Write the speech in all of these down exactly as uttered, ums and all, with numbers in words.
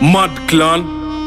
Mad Clan,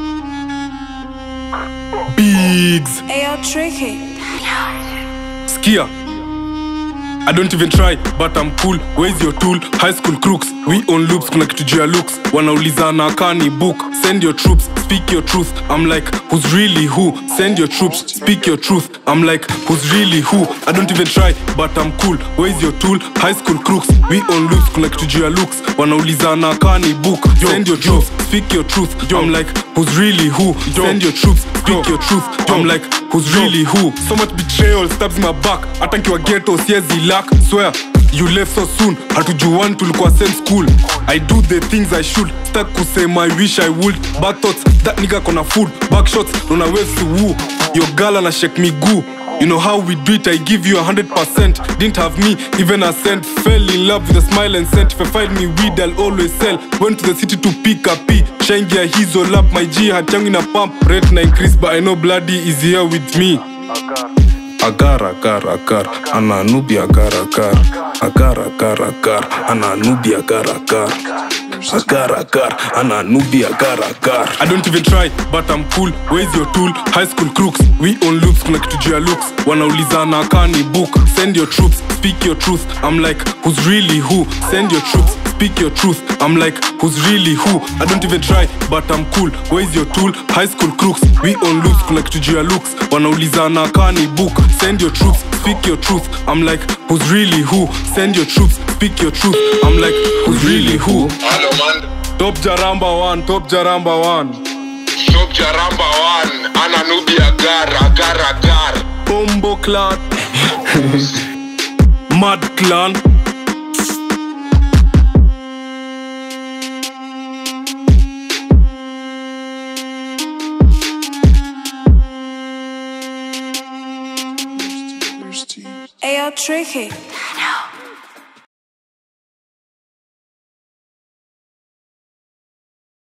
Bigs, Ayo tricky. Skia. I don't even try, but I'm cool. Where's your tool? High school crooks. We on loops, kuna kitu juu ya looks. Wanaulizana kani book. Send your troops, speak your truth. I'm like, who's really who? Send your troops, speak your truth. I'm like, who's really who? I don't even try, but I'm cool. Where's your tool? High school crooks. We on loops, kuna kitu juu ya looks. Wanaulizana kani book. Send your troops, speak your truth. I'm like, who's really who? Send your troops, speak your truth. I'm like, who's really who? So much betrayal stabs in my back. Hata nikiwa ghetto siezi lack. Swear, you left so soon. Hatujuani tulikuwa same school. I do the things I should. Stuck kusema I wish I would. Bad thoughts, that nigga kona food. Back shots, nona waves to woo. Your girl ana shake me goo. You know how we do it, I give you a hundred percent. Didn't have me, even a cent. Fell in love with a smile and scent. If I find me weed, I'll always sell. Went to the city to pick a P. Shangia, he's all up, my G. Had young in a pump. Rate na increase, but I know bloody is here with me. Agar, agar, agar, ana nubi agar, agar. Agar, agar, agar, ana nubi agar, agar. Agar, agar, ana nubi agar, agar. I don't even try, but I'm cool. Where's your tool? High school crooks. We on loops, kuna kitu juu ya looks. Wanaulizana kani book. Send your troops, speak your truth. I'm like, who's really who? Send your troops, speak your truth. I'm like, who's really who? I don't even try, but I'm cool. Where's your tool? High school crooks. We on loops, kuna kitu juu ya looks. Wanaulizana kani book. Send your troops, speak your truth. I'm like, who's really who? Send your troops, speak your truth. I'm like, who's really who? Hello man. Top Jaramba one, top Jaramba one. Top Jaramba one. Ana nubi agar, agar, agar. Bombo Clan. Mad Clan. Ayo tricky.